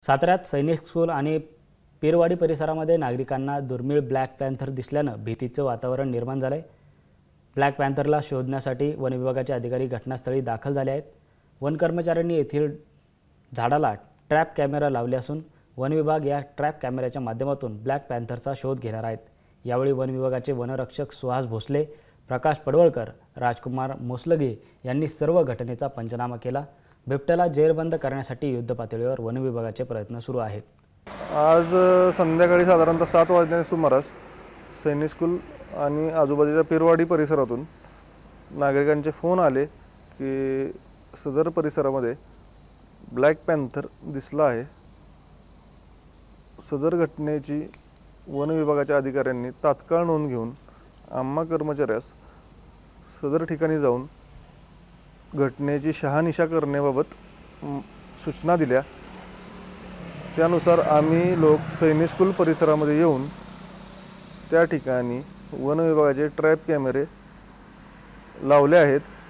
साताऱ्यात सैनिक स्कूल आणि पेरवाडी परिसरामध्ये नागरिकांना दुर्मिळ ब्लॅक पॅन्थर दिसल्यानं भीतीचं वातावरण निर्माण झालंय। ब्लॅक पॅन्थरला शोधण्यासाठी वन विभागाचे अधिकारी घटनास्थळी दाखल झाले आहेत। वन कर्मचाऱ्यांनी येथील झाडाला ट्रॅप कॅमेरा लावले असून वन विभाग या ट्रॅप कॅमेऱ्याच्या माध्यमातून ब्लॅक पॅन्थरचा शोध घेणार आहेत। यावेळी वन विभागाचे वनरक्षक सुहास भोसले, प्रकाश पडवळकर, राजकुमार मोसलगे यांनी सर्व घटनेचा पंचनामा केला। बिबट्याला जेरबंद करण्यासाठी युद्धपातळीवर वन विभागाचे प्रयत्न सुरू आहेत। आज संध्याकाळी साधारणतः 7 वाजण्याच्या सुमारास सैनिक स्कूल आणि आजूबाजूच्या पेरवाडी परिसरातून नागरिकांचे फोन आले की सदर परिसरामध्ये ब्लॅक पॅन्थर दिसला आहे। सदर घटनेची वन विभागाच्या अधिकाऱ्यांनी तात्काळ नोंद घेऊन आम्हा कर्मचाऱ्यास सदर ठिकाणी जाऊन घटनेची शहानिशा करण्याबाबत सूचना दिल्या। त्यानुसार आम्ही लोक सैनिक स्कूल परिसरामध्ये येऊन त्या ठिकाणी वन विभागाचे ट्रॅप कॅमेरे लावले आहेत।